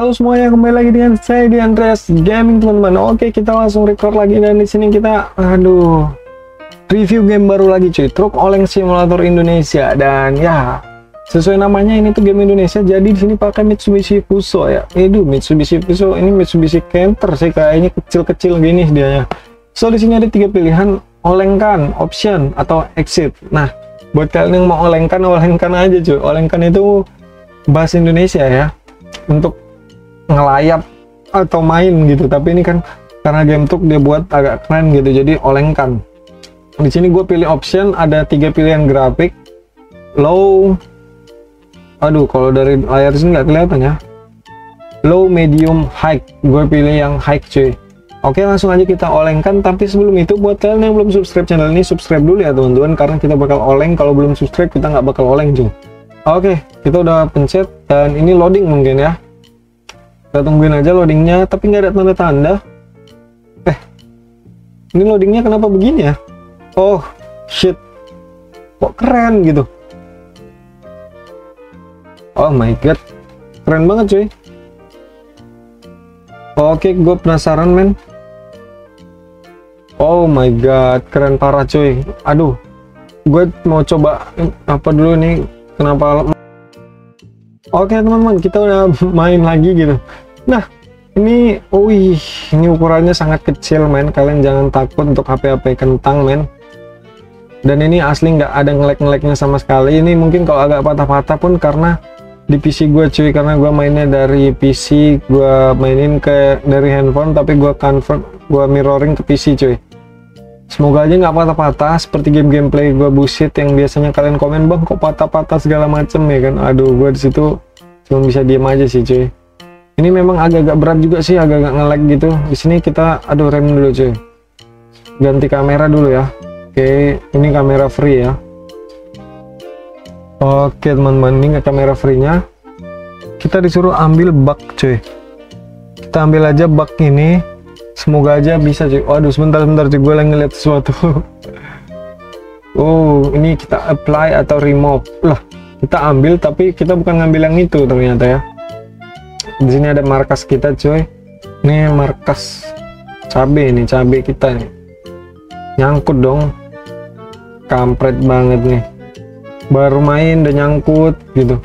Halo semuanya, kembali lagi dengan saya di Andreas Gaming teman-teman. Oke, kita langsung record lagi dan di sini kita review game baru lagi cuy, Truk Oleng Simulator Indonesia. Dan ya, sesuai namanya ini tuh game Indonesia, jadi di sini pakai Mitsubishi Fuso ya. Mitsubishi Fuso ini Mitsubishi Canter sih, kayaknya kecil-kecil gini dianya. So di sini ada 3 pilihan, olengkan, option atau exit. Nah, buat kalian yang mau olengkan aja cuy. Olengkan itu bahasa Indonesia ya, untuk ngelayap atau main gitu, tapi ini kan karena game truk dia buat agak keren gitu, jadi olengkan. Di sini gue pilih option, ada 3 pilihan grafik, low, kalau dari layar sini nggak kelihatan ya, low, medium, high. Gue pilih yang high cuy. Oke, langsung aja kita olengkan. Tapi sebelum itu, buat kalian yang belum subscribe channel ini, subscribe dulu ya teman-teman, karena kita bakal oleng. Kalau belum subscribe kita nggak bakal oleng cuy. Oke, kita udah pencet dan ini loading mungkin ya. Kita tungguin aja loadingnya, tapi nggak ada tanda-tanda. Ini loadingnya kenapa begini ya? Oh shit, kok keren gitu. Oh my god, keren banget cuy. Oke, gue penasaran men. Oh my god, keren parah cuy. Aduh, gue mau coba apa dulu nih, kenapa. Oke teman-teman, kita udah main lagi gitu. Nah, ini ini ukurannya sangat kecil men. Kalian jangan takut untuk HP kentang men. Dan ini asli nggak ada ngelek-ngeleknya sama sekali. Ini mungkin kalau agak patah-patah pun karena di PC gue cuy, karena gue mainnya dari PC, gue mainin dari handphone, tapi gue convert, gue mirroring ke PC cuy. Semoga aja nggak patah-patah seperti game-gameplay gue bullshit yang biasanya kalian komen, bang kok patah-patah segala macem ya kan. Aduh, gue disitu cuma bisa diem aja sih cuy. Ini memang agak-agak berat juga sih, agak-agak nge-lag gitu. Di sini kita rem dulu cuy. Ganti kamera dulu ya. Oke, ini kamera free ya. Oke teman-teman, ini kamera free-nya. Kita disuruh ambil bug cuy. Kita ambil aja bug ini. Semoga aja bisa cuy. Waduh, sebentar cuy, gue lagi ngeliat sesuatu. Oh, ini kita apply atau remove. Lah, kita ambil tapi kita bukan ngambil yang itu ternyata ya. Di sini ada markas kita cuy. Ini markas cabe nih, cabe kita nih. Nyangkut dong. Kampret banget nih. Baru main udah nyangkut gitu.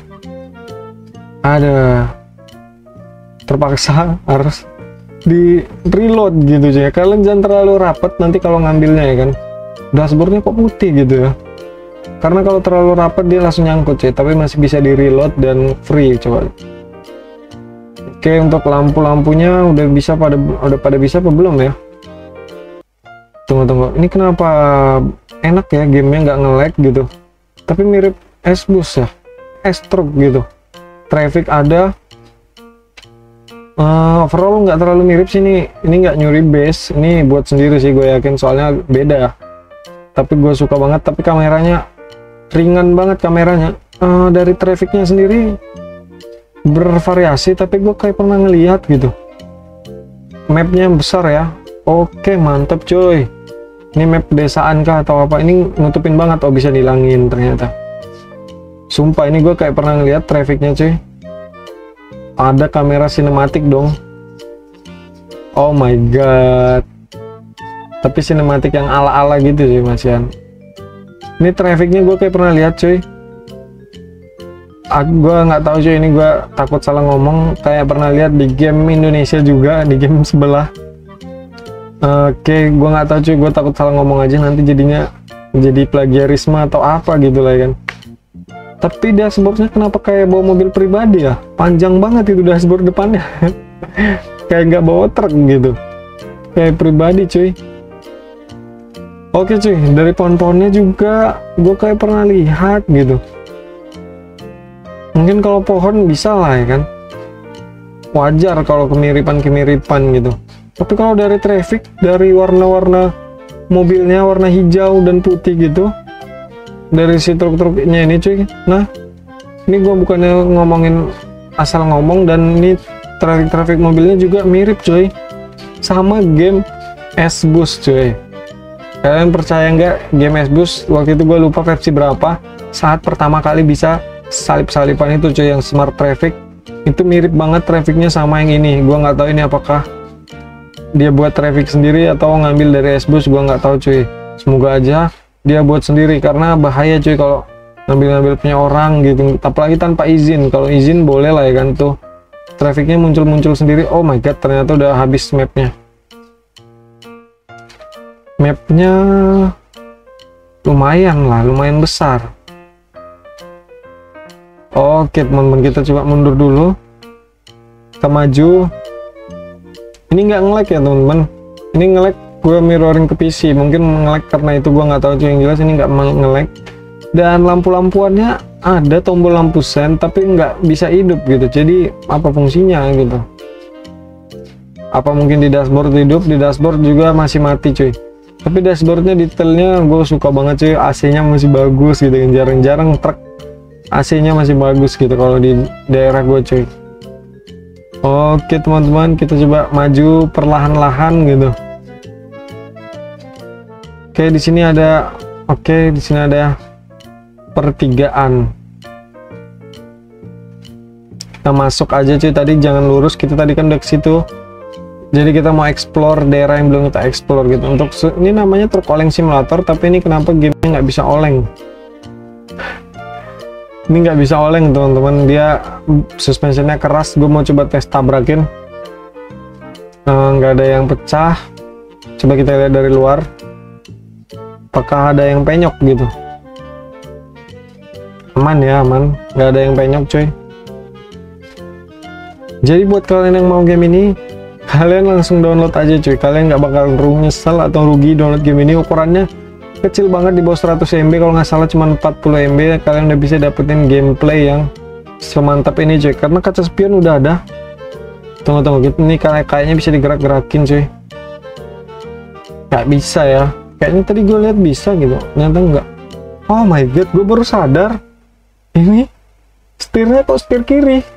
Ada. Terpaksa harus di reload gitu ya. Kalian jangan terlalu rapat nanti kalau ngambilnya ya kan. Dashboardnya kok putih gitu ya, karena kalau terlalu rapat dia langsung nyangkut ya. Tapi masih bisa di reload dan free coba. Oke, untuk lampu-lampunya udah pada bisa apa belum ya? Tunggu, ini kenapa enak ya gamenya, nggak nge-lag gitu, tapi mirip S-Bus ya, S-Truk gitu. Traffic ada. Overall nggak terlalu mirip sih. Ini nggak nyuri base, ini buat sendiri sih gue yakin, soalnya beda ya. Tapi gue suka banget, tapi kameranya ringan banget kameranya. Dari trafficnya sendiri bervariasi, tapi gue kayak pernah ngelihat gitu. Mapnya besar ya. Oke, mantep cuy. Ini map pedesaan kah atau apa? Ini nutupin banget. Oh, bisa dihilangin ternyata. Sumpah ini gue kayak pernah ngelihat trafficnya cuy. Ada kamera sinematik dong. Oh my god. Tapi sinematik yang ala-ala gitu sih masihan. Ini trafficnya gue kayak pernah lihat cuy. Gue nggak tahu cuy, ini gue takut salah ngomong. Kayak pernah lihat di game Indonesia juga, di game sebelah. Oke, gue nggak tahu cuy, gue takut salah ngomong aja nanti jadinya jadi plagiarisme atau apa gitu lah kan. Tapi dashboardnya kenapa kayak bawa mobil pribadi ya? Panjang banget itu dashboard depannya. Kayak nggak bawa truk gitu. Kayak pribadi cuy. Oke cuy, dari pohon-pohonnya juga gue kayak pernah lihat gitu. Mungkin kalau pohon bisa lah ya kan. Wajar kalau kemiripan gitu. Tapi kalau dari traffic, dari warna-warna mobilnya, warna hijau dan putih gitu, dari si truk-truknya ini cuy. Nah, ini gue bukannya ngomongin asal ngomong, dan ini traffic mobilnya juga mirip cuy sama game S-Bus cuy. Kalian percaya nggak, game S-Bus waktu itu gue lupa versi berapa, saat pertama kali bisa salip-salipan itu cuy, yang smart traffic. Itu mirip banget trafficnya sama yang ini. Gua nggak tahu ini apakah dia buat traffic sendiri atau ngambil dari Xbox, gua nggak tahu cuy. Semoga aja dia buat sendiri, karena bahaya cuy kalau ngambil punya orang gitu, apalagi tanpa izin. Kalau izin boleh lah ya kan, tuh trafficnya muncul sendiri. Oh my god, ternyata udah habis mapnya. Mapnya lumayan lah, lumayan besar. Oke teman-teman, kita coba mundur dulu, kita maju. Ini nggak nge-lag ya teman-teman, ini nge-lag gue mirroring ke PC, mungkin nge-lag karena itu, gue nggak tahu cuy. Yang jelas ini nggak nge-lag. Dan lampu-lampuannya ada tombol lampu sen tapi nggak bisa hidup gitu, jadi apa fungsinya gitu? Apa mungkin di dashboard hidup? Di dashboard juga masih mati cuy. Tapi dashboardnya detailnya gue suka banget cuy, AC-nya masih bagus gitu kan, jarang-jarang truk AC-nya masih bagus gitu kalau di daerah gue cuy. Oke teman-teman, kita coba maju perlahan-lahan gitu. Oke, di sini ada, di sini ada pertigaan. Kita masuk aja cuy, tadi jangan lurus, kita tadi kan udah ke situ. Jadi kita mau explore daerah yang belum kita explore gitu. Untuk ini namanya truk oleng simulator, tapi ini kenapa gamenya nggak bisa oleng? Ini nggak bisa oleng teman-teman, dia suspensionnya keras. Gue mau coba tes tabrakin, nggak ada yang pecah. Coba kita lihat dari luar, apakah ada yang penyok gitu. Aman ya, aman, nggak ada yang penyok cuy. Jadi buat kalian yang mau game ini, kalian langsung download aja cuy. Kalian nggak bakal nyesel atau rugi download game ini. Ukurannya kecil banget, di bawah 100 MB kalau nggak salah, cuma 40 MB. Kalian udah bisa dapetin gameplay yang semantap ini cuy, karena kaca spion udah ada. Tunggu gitu, ini kayaknya bisa digerak-gerakin cuy. Nggak bisa ya, kayaknya tadi gue lihat bisa gitu, ternyata nggak. Oh my god, gue baru sadar ini setirnya kok setir kiri.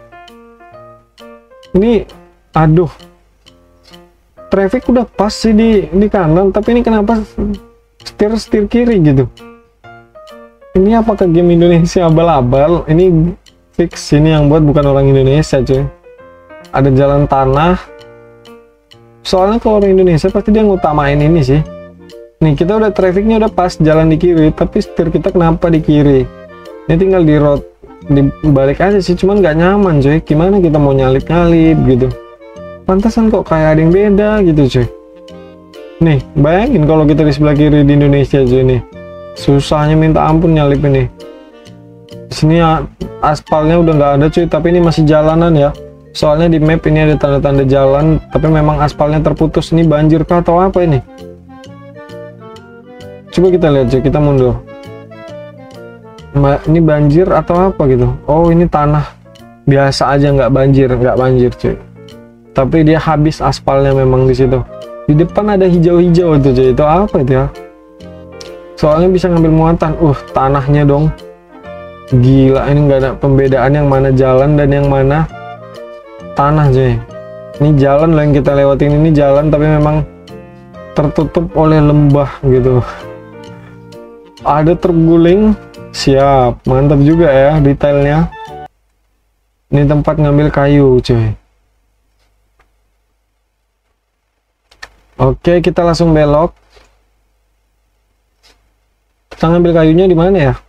Ini aduh, traffic udah pas sih di kanan, tapi ini kenapa setir kiri gitu? Ini apakah game Indonesia abal-abal? Ini fix ini yang buat bukan orang Indonesia cuy. Ada jalan tanah, soalnya kalau orang Indonesia pasti dia ngutamain ini sih. Nih kita udah trafficnya udah pas, jalan di kiri, tapi setir kita kenapa di kiri? Ini tinggal di road dibalik aja sih, cuman nggak nyaman cuy. Gimana kita mau nyalip gitu? Pantasan kok kayak ada yang beda gitu cuy. Nih bayangin kalau kita di sebelah kiri di Indonesia cuy, nih susahnya minta ampun nyalip ini. Di sini aspalnya udah nggak ada cuy, tapi ini masih jalanan ya. Soalnya di map ini ada tanda-tanda jalan, tapi memang aspalnya terputus. Ini banjir kah atau apa ini? Coba kita lihat cuy, kita mundur. Ini banjir atau apa gitu? Oh ini tanah biasa aja, nggak banjir cuy. Tapi dia habis aspalnya memang di situ. Di depan ada hijau-hijau itu cuy, itu apa itu ya? Soalnya bisa ngambil muatan. Tanahnya dong. Gila, ini nggak ada pembedaan yang mana jalan dan yang mana tanah cuy. Ini jalan loh yang kita lewatin, ini jalan tapi memang tertutup oleh lembah gitu. Ada terguling. Siap, mantap juga ya detailnya. Ini tempat ngambil kayu cuy. Oke, kita langsung belok. Kita ngambil kayunya di mana ya?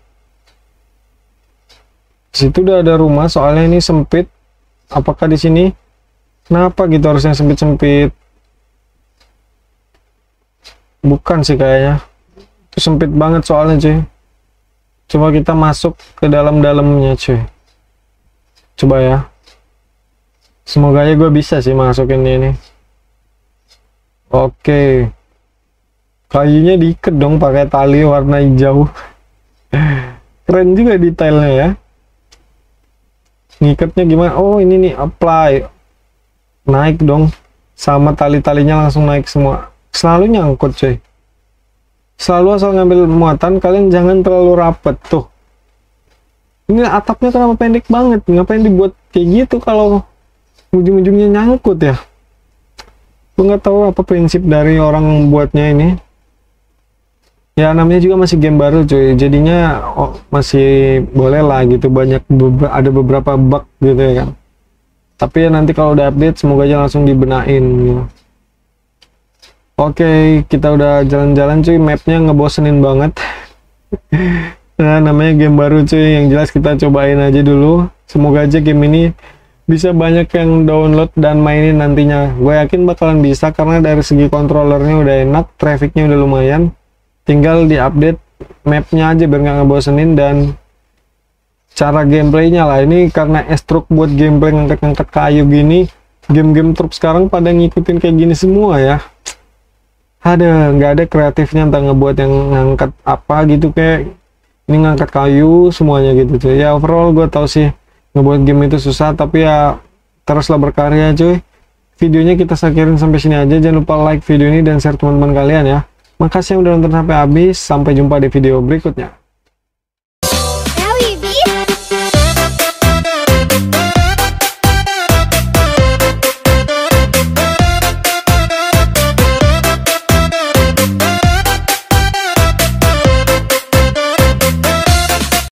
Situ udah ada rumah, soalnya ini sempit. Apakah di sini? Kenapa gitu harusnya sempit-sempit? Bukan sih kayaknya. Itu sempit banget soalnya cuy. Coba kita masuk ke dalam-dalamnya cuy. Coba ya. Semoga aja gue bisa sih masukin ini. Oke. Kayunya diikat dong pakai tali warna hijau. Keren juga detailnya ya. Ngikatnya gimana? Oh ini nih, apply. Naik dong. Sama tali-talinya langsung naik semua. Selalu nyangkut cuy. Selalu asal ngambil muatan, kalian jangan terlalu rapet tuh. Ini atapnya kenapa pendek banget? Ngapain dibuat kayak gitu kalau ujung-ujungnya nyangkut ya? Gue nggak tahu apa prinsip dari orang buatnya ini. Ya namanya juga masih game baru cuy, jadinya masih boleh lah gitu. Ada beberapa bug gitu ya kan. Tapi ya nanti kalau udah update semoga aja langsung dibenain gitu. Oke, kita udah jalan-jalan cuy, mapnya ngebosenin banget. Nah, namanya game baru cuy, yang jelas kita cobain aja dulu. Semoga aja game ini bisa banyak yang download dan mainin nantinya. Gue yakin bakalan bisa karena dari segi kontrolernya udah enak, trafficnya udah lumayan. Tinggal di-update mapnya aja biar nggak ngebosenin, dan cara gameplaynya lah. Ini karena S-Truck buat gameplay ngangkat-ngangkat kayu gini, game-game truk sekarang pada ngikutin kayak gini semua ya. Ada nggak ada kreatifnya, entah ngebuat yang ngangkat apa gitu, kayak ini ngangkat kayu semuanya gitu cuy. Ya overall gue tau sih ngebuat game itu susah, tapi ya teruslah berkarya cuy. Videonya kita akhirin sampai sini aja. Jangan lupa like video ini dan share teman-teman kalian ya. Makasih yang udah nonton sampai habis. Sampai jumpa di video berikutnya.